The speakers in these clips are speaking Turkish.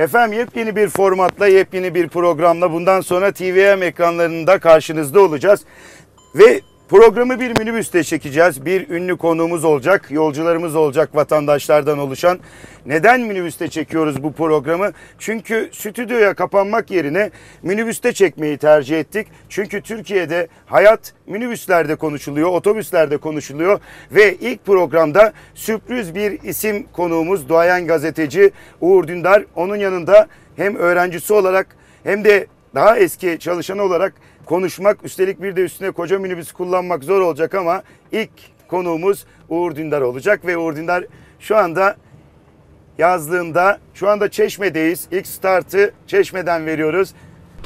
Efendim yepyeni bir formatla, yepyeni bir programla bundan sonra TVM ekranlarında karşınızda olacağız. Ve programı bir minibüste çekeceğiz. Bir ünlü konuğumuz olacak, yolcularımız olacak vatandaşlardan oluşan. Neden minibüste çekiyoruz bu programı? Çünkü stüdyoya kapanmak yerine minibüste çekmeyi tercih ettik. Çünkü Türkiye'de hayat minibüslerde konuşuluyor, otobüslerde konuşuluyor. Ve ilk programda sürpriz bir isim konuğumuz duayen gazeteci Uğur Dündar. Onun yanında hem öğrencisi olarak hem de daha eski çalışan olarak konuşmak, üstelik bir de üstüne koca minibüs kullanmak zor olacak ama ilk konuğumuz Uğur Dündar olacak ve Uğur Dündar şu anda yazlığında, şu anda Çeşme'deyiz. İlk startı Çeşme'den veriyoruz.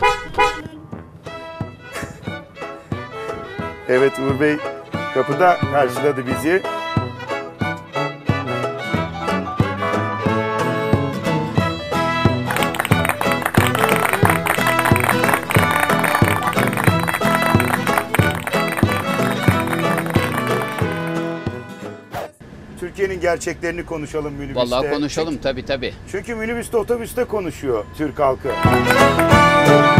Evet, Uğur Bey kapıda karşıladı bizi. Türkiye'nin gerçeklerini konuşalım minibüste. Vallahi konuşalım tabii. Çünkü minibüste, otobüste konuşuyor Türk halkı.